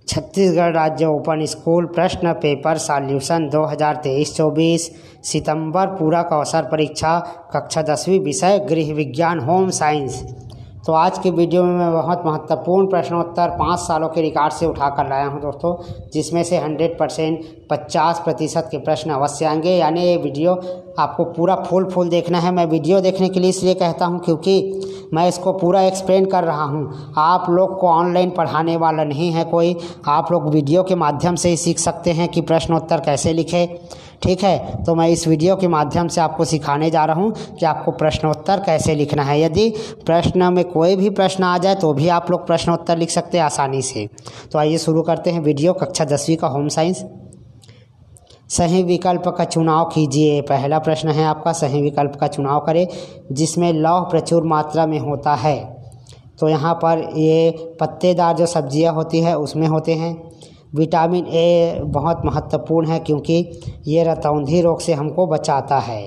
छत्तीसगढ़ राज्य open school प्रश्न paper solution 2023-24 सितंबर पूरक अवसर परीक्षा कक्षा 10वीं विषय गृह विज्ञान होम साइंस। तो आज की वीडियो में मैं बहुत महत्वपूर्ण प्रश्नोत्तर 5 सालों के रिकॉर्ड से उठाकर लाया हूं दोस्तों, जिसमें से 100% 50% के प्रश्न अवश्य आएंगे। यानी ये वीडियो आपको पूरा फुल देखना है। मैं वीडियो देखने के लिए इसलिए कहता हूं क्योंकि मैं इसको पूरा एक्सप्लेन कर रहा हूं। आप लोग को ऑनलाइन पढ़ाने वाला नहीं है कोई, आप लोग वीडियो के माध्यम से ही सीख सकते हैं कि प्रश्नोत्तर कैसे लिखें। ठीक है, तो मैं इस वीडियो के माध्यम से आपको सिखाने जा रहा हूं कि आपको प्रश्नोत्तर कैसे लिखना है। यदि प्रश्न में कोई भी प्रश्न आ जाए तो भी आप लोग प्रश्नोत्तर लिख सकते हैं आसानी से। तो आइए शुरू करते हैं वीडियो। कक्षा 10वीं का होम साइंस। सही विकल्प का चुनाव कीजिए। पहला प्रश्न है आपका, सही विकल्प का चुनाव करें जिसमें लौह प्रचुर मात्रा में होता है। तो यहाँ पर ये पत्तेदार जो सब्जियाँ होती है उसमें होते हैं। विटामिन ए बहुत महत्वपूर्ण है क्योंकि ये रतौंधी रोग से हमको बचाता है।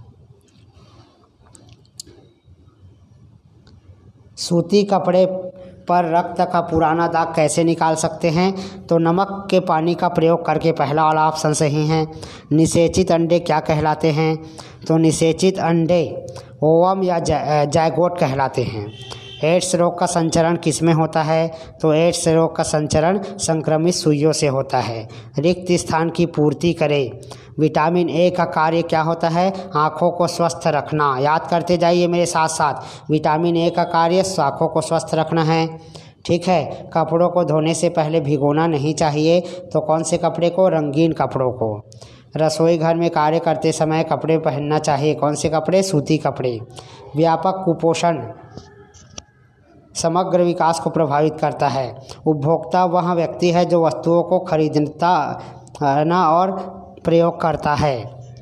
सूती कपड़े पर रक्त का पुराना दाग कैसे निकाल सकते हैं? तो नमक के पानी का प्रयोग करके, पहला वाला ऑप्शन सही है। निषेचित अंडे क्या कहलाते हैं? तो निषेचित अंडे ओवम या जायगोट कहलाते हैं। एड्स रोग का संचरण किसमें होता है? तो एड्स रोग का संचरण संक्रमित सुइयों से होता है। रिक्त स्थान की पूर्ति करें। विटामिन ए का कार्य क्या होता है? आँखों को स्वस्थ रखना। याद करते जाइए मेरे साथ साथ। विटामिन ए का कार्य आँखों को स्वस्थ रखना है। ठीक है। कपड़ों को धोने से पहले भिगोना नहीं चाहिए। तो कौन से कपड़े को? रंगीन कपड़ों को। रसोई घर में कार्य करते समय कपड़े पहनना चाहिए। कौन से कपड़े? सूती कपड़े। व्यापक कुपोषण समग्र विकास को प्रभावित करता है। उपभोक्ता वह व्यक्ति है जो वस्तुओं को खरीदना और प्रयोग करता है।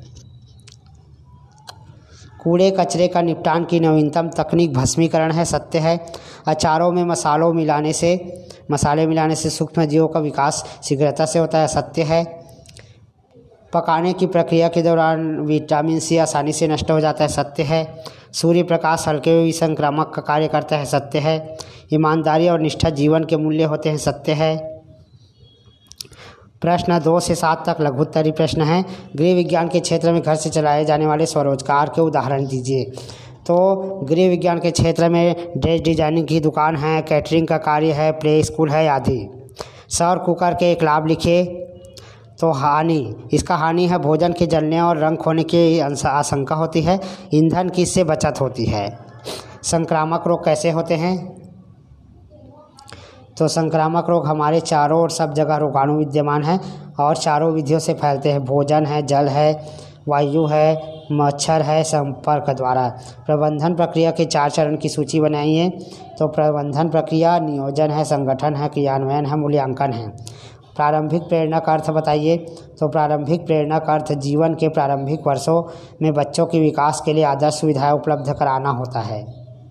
कूड़े कचरे का निपटान की नवीनतम तकनीक भस्मीकरण है। सत्य है। अचारों में मसाले मिलाने से सूक्ष्म जीवों का विकास शीघ्रता से होता है। सत्य है। पकाने की प्रक्रिया के दौरान विटामिन सी आसानी से नष्ट हो जाता है। सत्य है। सूर्य प्रकाश हल्के विसंक्रामक का कार्य करता है। सत्य है। ईमानदारी और निष्ठा जीवन के मूल्य होते हैं। सत्य है। प्रश्न 2 से 7 तक लघुत्तरी प्रश्न है। गृह विज्ञान के क्षेत्र में घर से चलाए जाने वाले स्वरोजगार के उदाहरण दीजिए। तो गृह विज्ञान के क्षेत्र में ड्रेस डिजाइनिंग की दुकान है, कैटरिंग का कार्य है, प्ले स्कूल है आदि। सौर कुकर के एक लाभ लिखिए। तो इसका हानि है भोजन के जलने और रंग खोने की आशंका होती है। ईंधन की इससे बचत होती है। संक्रामक रोग कैसे होते हैं? तो संक्रामक रोग हमारे चारों ओर सब जगह रोगाणु विद्यमान है और चारों विधियों से फैलते हैं। भोजन है, जल है, वायु है, मच्छर है, संपर्क द्वारा। प्रबंधन प्रक्रिया के 4 चरण की सूची बनाइए। तो प्रबंधन प्रक्रिया नियोजन है, संगठन है, क्रियान्वयन है, मूल्यांकन है। प्रारंभिक प्रेरणा का अर्थ बताइए। तो प्रारंभिक प्रेरणा का अर्थ जीवन के प्रारंभिक वर्षों में बच्चों के विकास के लिए आदर्श सुविधाएं उपलब्ध कराना होता है।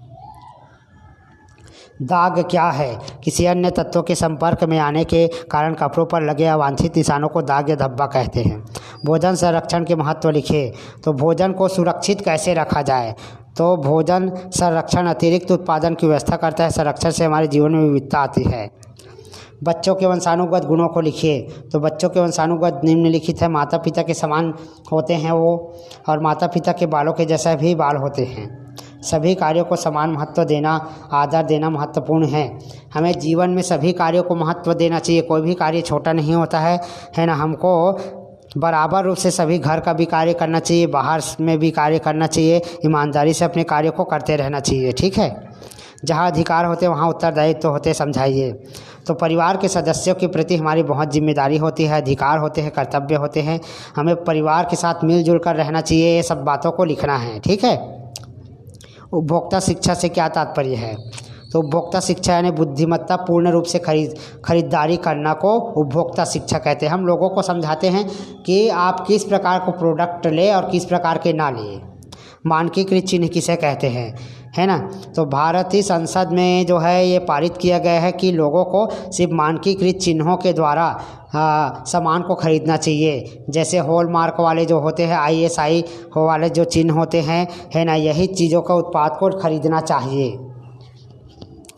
दाग क्या है? किसी अन्य तत्वों के संपर्क में आने के कारण कपड़ों पर लगे अवांछित निशानों को दाग या धब्बा कहते हैं। भोजन संरक्षण के महत्व लिखे। तो भोजन को सुरक्षित कैसे रखा जाए? तो भोजन संरक्षण अतिरिक्त उत्पादन की व्यवस्था करता है। संरक्षण से हमारे जीवन में विविधता आती है। बच्चों के वंशानुगत गुणों को लिखिए। तो बच्चों के वंशानुगत निम्नलिखित है। माता पिता के समान होते हैं वो, और माता पिता के बालों के जैसा भी बाल होते हैं। सभी कार्यों को समान महत्व देना, आदर देना महत्वपूर्ण है। हमें जीवन में सभी कार्यों को महत्व देना चाहिए। कोई भी कार्य छोटा नहीं होता है ना। हमको बराबर रूप से सभी घर का भी कार्य करना चाहिए, बाहर में भी कार्य करना चाहिए। ईमानदारी से अपने कार्यों को करते रहना चाहिए। ठीक है। जहाँ अधिकार होते वहाँ उत्तरदायित्व होते, समझाइए। तो परिवार के सदस्यों के प्रति हमारी बहुत जिम्मेदारी होती है, अधिकार होते हैं, कर्तव्य होते हैं। हमें परिवार के साथ मिलजुल कर रहना चाहिए। ये सब बातों को लिखना है। ठीक है। उपभोक्ता शिक्षा से क्या तात्पर्य है? तो उपभोक्ता शिक्षा यानी बुद्धिमत्ता पूर्ण रूप से खरीदारी करना को उपभोक्ता शिक्षा कहते हैं। हम लोगों को समझाते हैं कि आप किस प्रकार को प्रोडक्ट ले और किस प्रकार के ना ले। मानकीकृत चिन्ह किसे कहते हैं, है ना? तो भारतीय संसद में जो है ये पारित किया गया है कि लोगों को सिर्फ मानकीकृत चिन्हों के द्वारा सामान को खरीदना चाहिए। जैसे हॉलमार्क वाले जो होते हैं, ISI वाले जो चिन्ह होते हैं, है ना, यही चीज़ों का उत्पाद को खरीदना चाहिए।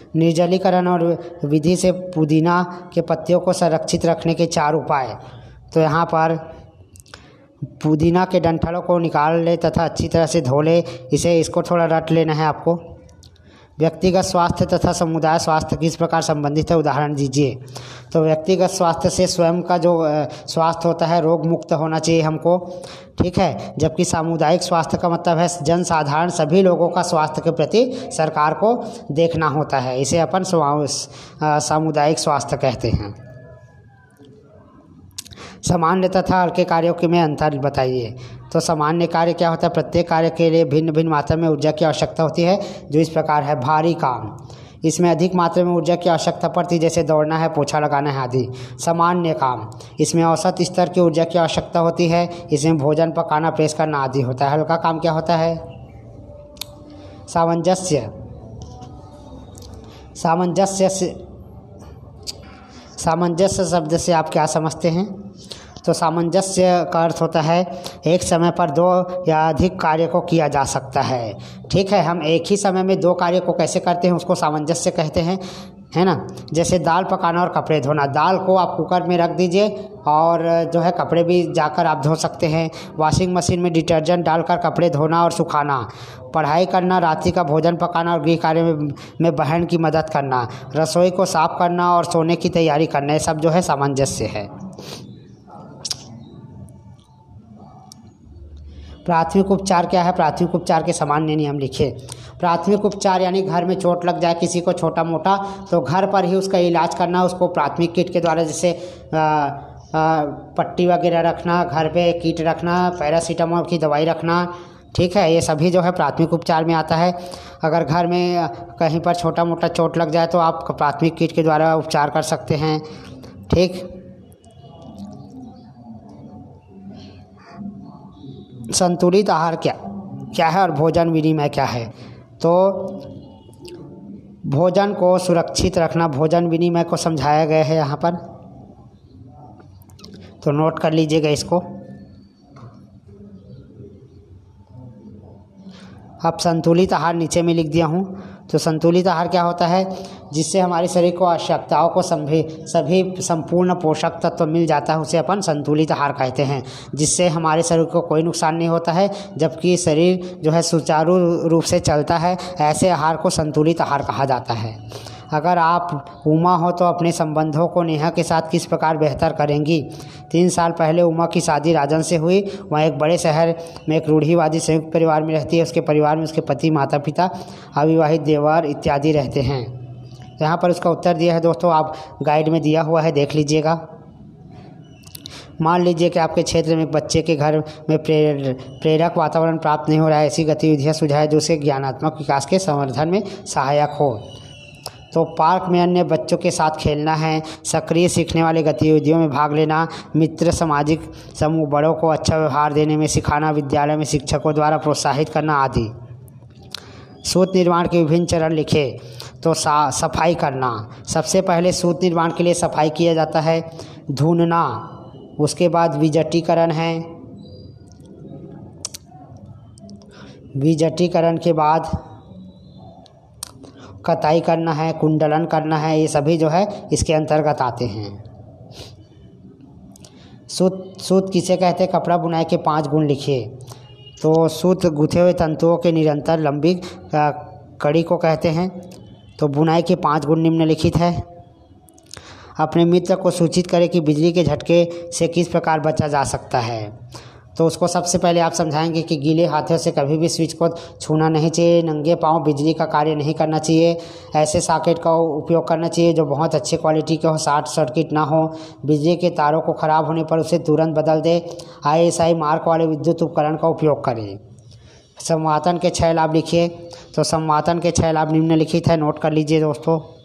निर्जलीकरण और विधि से पुदीना के पत्तियों को संरक्षित रखने के 4 उपाय। तो यहाँ पर पुदीना के डंठलों को निकाल ले तथा अच्छी तरह से धो ले। इसको थोड़ा रट लेना है आपको। व्यक्तिगत स्वास्थ्य तथा समुदाय स्वास्थ्य किस प्रकार संबंधित है, उदाहरण दीजिए। तो व्यक्तिगत स्वास्थ्य से स्वयं का जो स्वास्थ्य होता है रोग मुक्त होना चाहिए हमको, ठीक है। जबकि सामुदायिक स्वास्थ्य का मतलब है जनसाधारण सभी लोगों का स्वास्थ्य के प्रति सरकार को देखना होता है। इसे अपन सामुदायिक स्वास्थ्य कहते हैं। सामान्य तथा हल्के कार्यों के में अंतर बताइए। तो सामान्य कार्य क्या होता है, प्रत्येक कार्य के लिए भिन्न भिन्न मात्रा में ऊर्जा की आवश्यकता होती है, जो इस प्रकार है। भारी काम, इसमें अधिक मात्रा में ऊर्जा की आवश्यकता पड़ती है, जैसे दौड़ना है, पोछा लगाना है आदि। सामान्य काम, इसमें औसत स्तर की ऊर्जा की आवश्यकता होती है, इसमें भोजन पकाना, प्रेस करना आदि होता है। हल्का काम क्या होता है, सामंजस्य। सामंजस्य शब्द से आप क्या समझते हैं। तो सामंजस्य का अर्थ होता है एक समय पर 2 या अधिक कार्य को किया जा सकता है, ठीक है। हम एक ही समय में 2 कार्य को कैसे करते हैं उसको सामंजस्य कहते हैं, है ना। जैसे दाल पकाना और कपड़े धोना। दाल को आप कुकर में रख दीजिए और जो है कपड़े भी जाकर आप धो सकते हैं। वॉशिंग मशीन में डिटर्जेंट डालकर कपड़े धोना और सुखाना। पढ़ाई करना, रात्रि का भोजन पकाना और गृह कार्य में बहन की मदद करना। रसोई को साफ करना और सोने की तैयारी करना, ये सब जो है सामंजस्य है। प्राथमिक उपचार क्या है, प्राथमिक उपचार के सामान्य नियम लिखिए। प्राथमिक उपचार यानी घर में चोट लग जाए किसी को छोटा मोटा, तो घर पर ही उसका इलाज करना। उसको प्राथमिक किट के द्वारा, जैसे पट्टी वगैरह रखना, घर पे किट रखना, पैरासीटामोल की दवाई रखना, ठीक है। ये सभी जो है प्राथमिक उपचार में आता है। अगर घर में कहीं पर छोटा मोटा चोट लग जाए तो आप प्राथमिक किट के द्वारा उपचार कर सकते हैं, ठीक। संतुलित आहार क्या है और भोजन विनिमय क्या है। तो भोजन को सुरक्षित रखना, भोजन विनिमय को समझाया गया है यहाँ पर, तो नोट कर लीजिएगा इसको। अब संतुलित आहार नीचे में लिख दिया हूँ। तो संतुलित आहार क्या होता है, जिससे हमारे शरीर को आवश्यकताओं को सभी संपूर्ण पोषक तत्व मिल जाता है, उसे अपन संतुलित आहार कहते हैं। जिससे हमारे शरीर को कोई नुकसान नहीं होता है, जबकि शरीर जो है सुचारू रूप से चलता है। ऐसे आहार को संतुलित आहार कहा जाता है। अगर आप उमा हो तो अपने संबंधों को नेहा के साथ किस प्रकार बेहतर करेंगी। 3 साल पहले उमा की शादी राजन से हुई। वह एक बड़े शहर में एक रूढ़िवादी संयुक्त परिवार में रहती है। उसके परिवार में उसके पति, माता पिता, अविवाहित देवर इत्यादि रहते हैं। यहाँ पर उसका उत्तर दिया है दोस्तों, आप गाइड में दिया हुआ है, देख लीजिएगा। मान लीजिए कि आपके क्षेत्र में एक बच्चे के घर में प्रेरक वातावरण प्राप्त नहीं हो रहा है। ऐसी गतिविधियाँ सुझाएं जो उसे ज्ञानात्मक विकास के संवर्धन में सहायक हो। तो पार्क में अन्य बच्चों के साथ खेलना है, सक्रिय सीखने वाली गतिविधियों में भाग लेना, मित्र सामाजिक समूह, बड़ों को अच्छा व्यवहार देने में सिखाना, विद्यालय में शिक्षकों द्वारा प्रोत्साहित करना आदि। सूत निर्माण के विभिन्न चरण लिखे। तो सफाई करना। सबसे पहले सूत निर्माण के लिए सफाई किया जाता है, धुनना। उसके बाद विजटीकरण है। विजटीकरण के बाद कताई करना है, कुंडलन करना है। ये सभी जो है इसके अंतर्गत आते हैं। सूत किसे कहते हैं, कपड़ा बुनाई के 5 गुण लिखिए। तो सूत गुथे हुए तंतुओं के निरंतर लंबी कड़ी को कहते हैं। तो बुनाई के 5 गुण निम्नलिखित है। अपने मित्र को सूचित करें कि बिजली के झटके से किस प्रकार बचा जा सकता है। तो उसको सबसे पहले आप समझाएंगे कि गीले हाथों से कभी भी स्विच को छूना नहीं चाहिए, नंगे पांव बिजली का कार्य नहीं करना चाहिए, ऐसे सॉकेट का उपयोग करना चाहिए जो बहुत अच्छे क्वालिटी के हो, शॉर्ट सर्किट ना हो, बिजली के तारों को ख़राब होने पर उसे तुरंत बदल दे, ISI मार्क वाले विद्युत उपकरण का उपयोग करें। संवातन के 6 लाभ लिखिए। तो संवातन के 6 लाभ निम्नलिखित है, नोट कर लीजिए दोस्तों।